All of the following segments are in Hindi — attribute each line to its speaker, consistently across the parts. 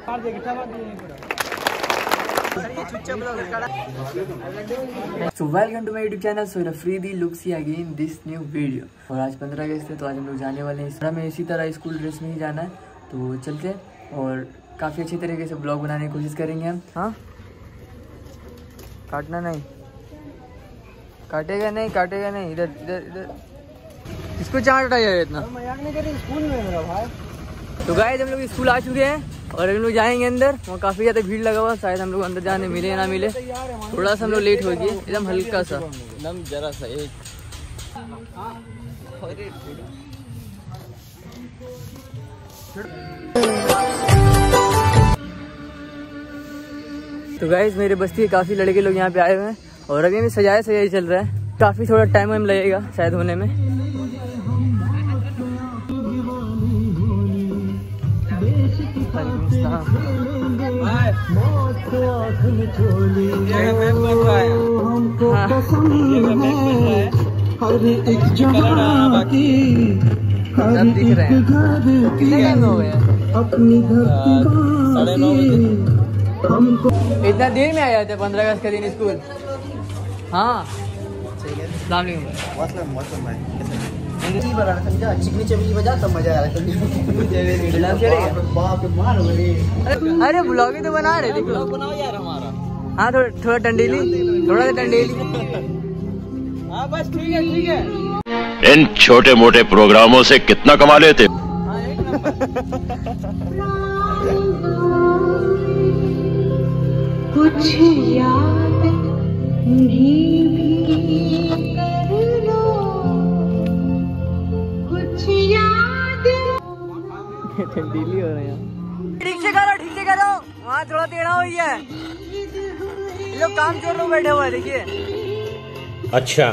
Speaker 1: So welcome to my YouTube channel. So Rafreedi looks here again this new video. और आज 15 अगस्त है तो आज हम लोग जाने वाले हैं। हमें इसी तरह स्कूल ड्रेस में ही जाना है तो चलते हैं और काफ़ी अच्छे तरीके से ब्लॉग बनाने की कोशिश करेंगे हम। हाँ काटना नहीं, काटेगा नहीं, काटेगा नहीं। इधर इधर इधर इसको चाट हटाया इतना मजाक नहीं करें स्कूल में मेरा भाई। तो गाइस हम लोग स्कूल आ चुके हैं और हम लोग जाएंगे अंदर। वहाँ काफ़ी ज़्यादा भीड़ लगा हुआ, शायद हम लोग अंदर जाने मिले या ना मिले। थोड़ा सा हम लोग लेट हो गए, एकदम हल्का सा, एकदम जरा सा एक। तो गाइस मेरे बस्ती के काफ़ी लड़के लोग यहाँ पे आए हुए हैं और अभी भी सजाया चल रहा है। काफ़ी थोड़ा टाइम लगेगा शायद होने में। इतना देर में आ जाते 15 अगस्त का दिन स्कूल। हाँ चिकनी चबी बजा तब मजा आ रहा है। अरे ब्लॉग तो बना रहे, देखो बनाओ यार हमारा। हाँ थोड़ा टंडेली, थोड़ा सा टंडेली। हाँ बस ठीक है ठीक है।
Speaker 2: इन छोटे मोटे प्रोग्रामों से कितना कमा लेते।
Speaker 3: कुछ याद नहीं भी कर लो, कुछ याद।
Speaker 1: ठंडीली हो रही है। ठीक से करो, ठीक से करो। वहाँ थोड़ा टेढ़ा हुई है, ये लोग काम चोर लोग बैठे हुए हैं, देखिए।
Speaker 2: अच्छा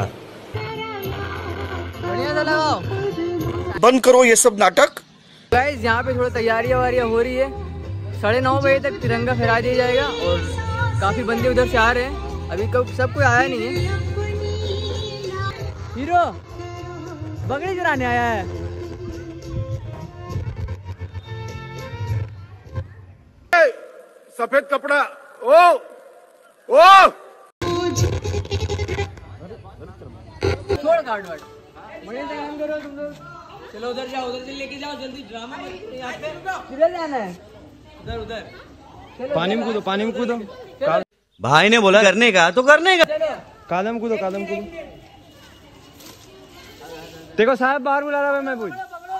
Speaker 1: बढ़िया सा लगाओ।
Speaker 2: बंद करो ये सब नाटक।
Speaker 1: गाइस यहाँ पे थोड़ा तैयारियां वारियां हो रही है। 9:30 बजे तक तिरंगा फहरा दिया जाएगा और काफी बंदे उधर से आ रहे हैं। अभी सब कोई आया नहीं है। हीरो बगड़ी चुराने आया है।
Speaker 2: सफेद कपड़ा ओ ओ
Speaker 1: छोड़ काट वाट बढ़िया से काम करो तुम लोग। चलो उधर जाओ, उधर से लेके जाओ जल्दी। ड्रामा में यहाँ पे किधर जाना है? उधर उधर
Speaker 4: पानी में कूदो, पानी में कूदो।
Speaker 5: भाई ने बोला करने का तो करने का।
Speaker 4: कादम कूदो, कादम कूदो। देखो साहब बाहर बुला रहा है, मैं पूछ।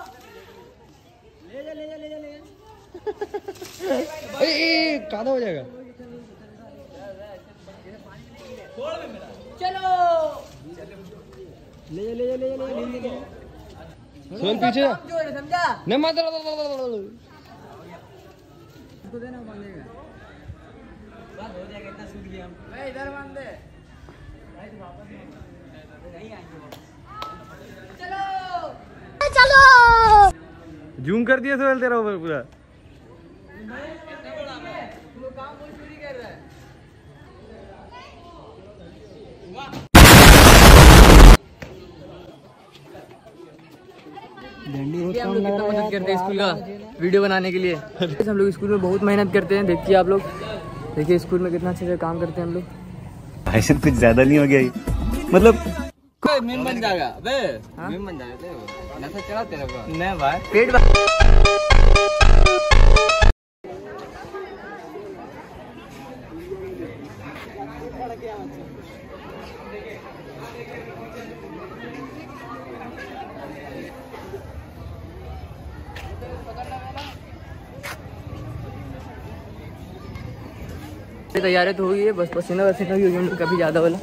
Speaker 4: ले जा ले जा ले जा ले जा। ए कादा हो जाएगा।
Speaker 1: चलो ले जा ले जा ले जा ले जा।
Speaker 4: सोल पीछे
Speaker 1: समझा
Speaker 4: नहीं मार।
Speaker 1: इसको देना बांधेगा, बात हो जाएगा। इतना सूट गया हम। मैं इधर बांध दे भाई, तो वापस नहीं आएंगे। चलो चलो
Speaker 4: जूम कर दिया सोहेल तेरा ऊपर पूरा।
Speaker 1: वो काम वो चोरी कर रहा है। हम लोग कितना मदद करते हैं स्कूल का वीडियो बनाने के लिए। हम लोग स्कूल में बहुत मेहनत करते हैं। देखिए आप लोग, देखिए स्कूल में कितना अच्छे से काम करते हैं हम लोग।
Speaker 5: ऐसे कुछ ज्यादा नहीं हो गया मतलब
Speaker 4: मीम बन जाएगा बे। मीम बन जाएगा। नशा चढ़ा तेरे को नहीं भाई।
Speaker 1: पेट तैयारी तो हुई है, बस पसीना वसीना भी हो गया काफी ज्यादा वाला।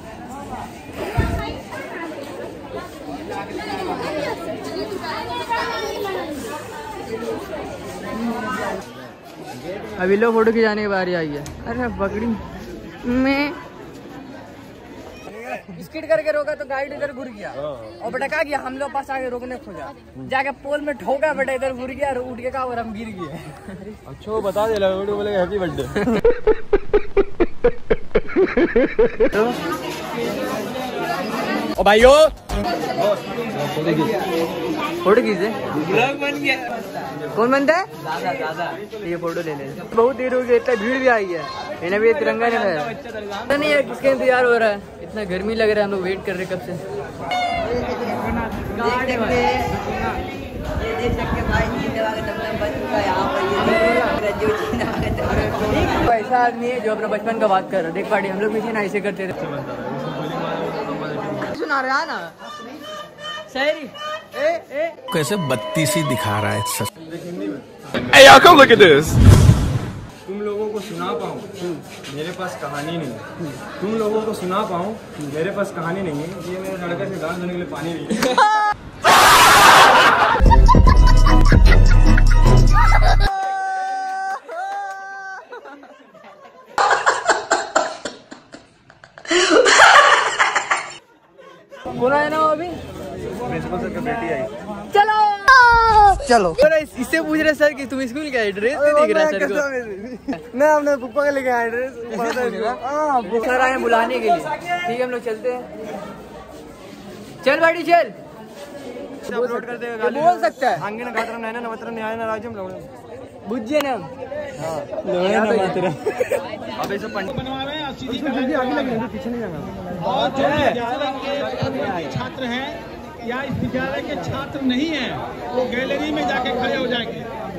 Speaker 1: अभी लोग फोटो खिंचाने की बारी आई है। अरे पकड़ी मैं बिस्किट करके रोका तो गाइड इधर घुर गया और बेटा क्या किया, हम लोग पास आगे रोकने खोजा, जाके पोल में ठोका, बेटा इधर घुर गया और उठ के कहा और हम गिर गए।
Speaker 4: अच्छा वो बता दे लगा बोले हैप्पी बर्थडे। ओ भाइयों फोटो खींचे, ब्लॉग बन गया।
Speaker 1: कौन बनता है?
Speaker 4: दादा
Speaker 1: ये फोटो ले ले। बहुत देर हो गई, इतना भीड़ भी आई है, इन्हें भी तिरंगा नहीं है। पता नहीं यार किसका इंतजार हो रहा है, इतना गर्मी लग रहा है, हम लोग वेट कर रहे कब से। ऐसा आदमी है जो अपना बचपन का बात कर रहा है। देख पार्टी हम लोग भी ना ऐसे करते थे। सुना रहा ना शायरी
Speaker 6: कैसे बत्तीसी दिखा रहा है सच।
Speaker 2: Hey, y'all, come look at this.
Speaker 7: तुम लोगों को सुना पाऊँ मेरे पास कहानी नहीं है। तुम लोगों को सुना पाऊँ मेरे पास कहानी नहीं है। ये मेरे लड़के से गाल धोने के लिए पानी नहीं है।
Speaker 1: कौन आया ना अभी?
Speaker 7: प्रिंसिपल सर का बेटी आई।
Speaker 1: चलो चलो। इससे पूछ रहे सर कि तुम स्कूल का एड्रेस नहीं दिख रहा सर को।
Speaker 7: मैं अपने पुप्पा का लेके आया एड्रेस।
Speaker 1: सर आए बुलाने के लिए। ठीक है हम लोग चलते हैं। चल बाड़ी चल।
Speaker 7: अपलोड कर देगा।
Speaker 1: बोल सकता है
Speaker 7: आंगे न घातरम नैना नवत्रम न्याय न राज्यम लौड़म।
Speaker 1: बुझे ना
Speaker 7: लोड़े न मातरम। अब ऐसे पंडित बनवावे और सीधी जल्दी आगे लगे, पीछे नहीं जाना।
Speaker 8: और जो विद्यालय के छात्र हैं या इस विद्यालय के छात्र नहीं हैं, वो गैलरी में जाके खड़े हो जाएंगे।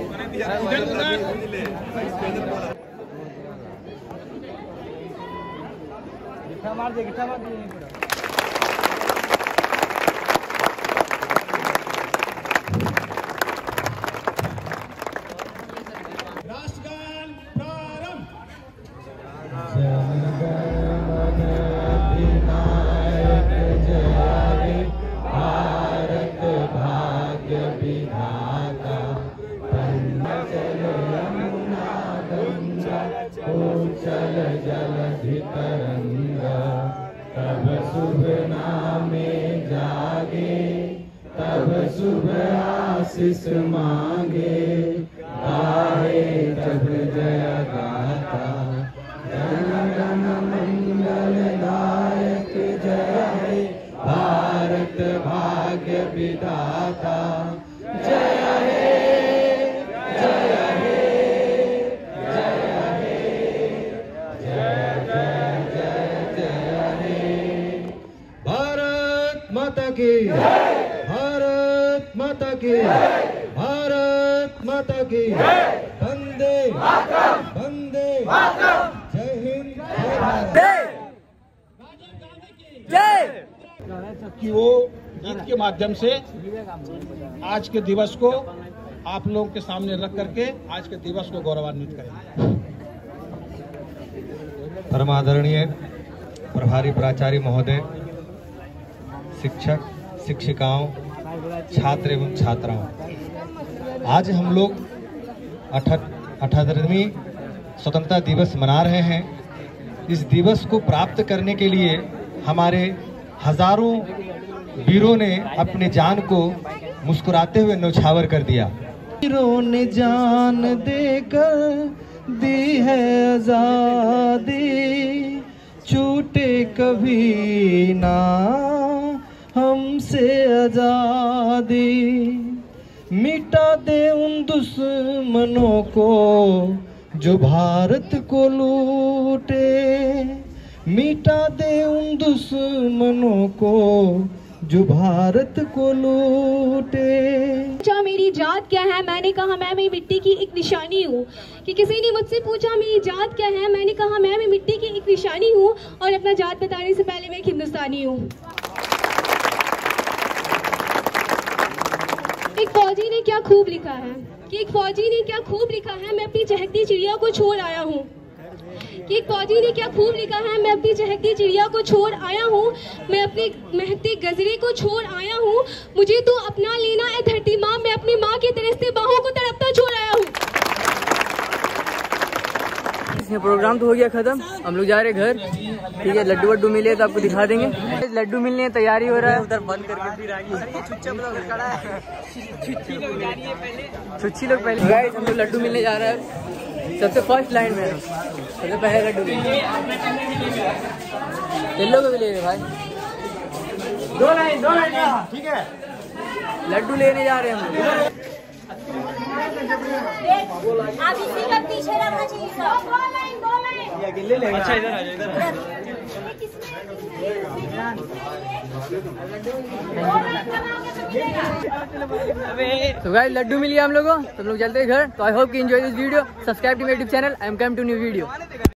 Speaker 7: गिट्ठा मार दे, गिट्ठा मार दे।
Speaker 8: राष्ट्रगान प्रारंभ। भारत माता की, भारत माता की, भारत माता की, वंदे वंदे, जय हिंद,
Speaker 1: जय।
Speaker 8: कि वो गीत के माध्यम से आज के दिवस को आप लोगों के सामने रख करके आज के दिवस को गौरवान्वित करेंगे।
Speaker 9: परमादरणीय प्रभारी प्राचार्य महोदय, शिक्षक शिक्षिकाओं, छात्र एवं छात्राओं, आज हम लोग 78वीं स्वतंत्रता दिवस मना रहे हैं। इस दिवस को प्राप्त करने के लिए हमारे हजारों वीरों ने अपने जान को मुस्कुराते हुए न्यौछावर कर दिया। वीरों ने जान देकर दी है आजादी, छूटे कभी ना हमसे आजादी, मिटा दे उन दुश्मनों को जो भारत को लूटे, मिटा दे उन दुश्मनों को जो भारत को लूटे।
Speaker 10: पूछा मेरी जात क्या है, मैंने कहा मैं भी मिट्टी की एक निशानी हूँ। कि किसी ने मुझसे पूछा मेरी जात क्या है, मैंने कहा मैं भी मिट्टी की एक निशानी हूँ। और अपना जात बताने से पहले मैं एक हिंदुस्तानी हूँ। एक फौजी ने क्या खूब लिखा है, कि एक फौजी ने क्या खूब लिखा है, मैं अपनी चहकती चिड़िया को छोड़ आया हूँ। कि एक फौजी ने क्या खूब लिखा है, मैं अपनी चहकती चिड़िया को छोड़ आया हूँ, मैं अपने महकते गजरे को छोड़ आया हूँ। मुझे तो अपना लेना है धरती माँ, मैं अपनी माँ की तरसते बाहों को तड़पता छोड़ आया हूँ।
Speaker 1: इसमें प्रोग्राम तो हो गया खत्म, हम लोग जा रहे घर। ठीक है, लड्डू वड्डू मिले तो आपको दिखा देंगे। लड्डू मिलने की तैयारी हो रहा है, उधर बंद करके फिर आएंगे। छुच्छी लोग पहले गाइस, हम लोग लड्डू मिलने जा रहे हैं। सबसे फर्स्ट लाइन में सबसे पहले लड्डू येल्लो को भी ले भाई, दो लाइन ठीक है। लड्डू लेने जा रहे हैं हम लोग।
Speaker 3: आप इसी का पीछे रहना चाहिए।
Speaker 1: अच्छा इधर आ जाओ, इधर तो गाइस लड्डू मिल गया हम लोगों, तो हम लोग चलते हैं घर। तो आई होप कि enjoy this video. Subscribe to my YouTube channel. I am come to new video.